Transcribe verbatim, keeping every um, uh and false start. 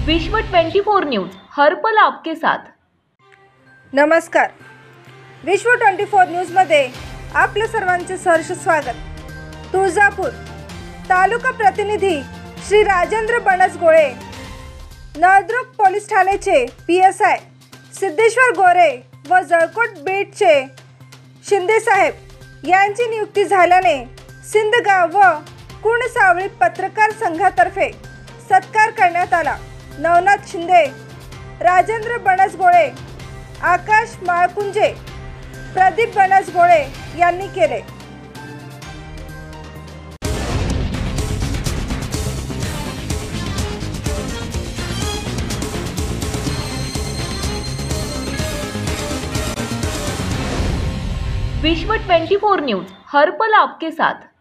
विश्व चोवीस न्यूज हर पल आपके साथ। नमस्कार, विश्व चोवीस न्यूजमध्ये आपलं सर्वांचे सहर्ष स्वागत। तुळजापूर तालुका प्रतिनिधी श्री राजेंद्र बनसगोळे, नळदुर्ग पोलीस ठाण्याचे P S I Siddheshwar Gore व जळकोट बीटचे शिंदे साहेब यांची नियुक्ती झाल्याने सिंदगाव व कुणसावळी पत्रकार संघातर्फे सत्कार करण्यात आला। नवनाथ शिंदे, राजेंद्र बनसगोळे, आकाश माळकुंजे, प्रदीप बनसगोळे यांनी केले। विश्व चोवीस न्यूज हर पल आपके साथ।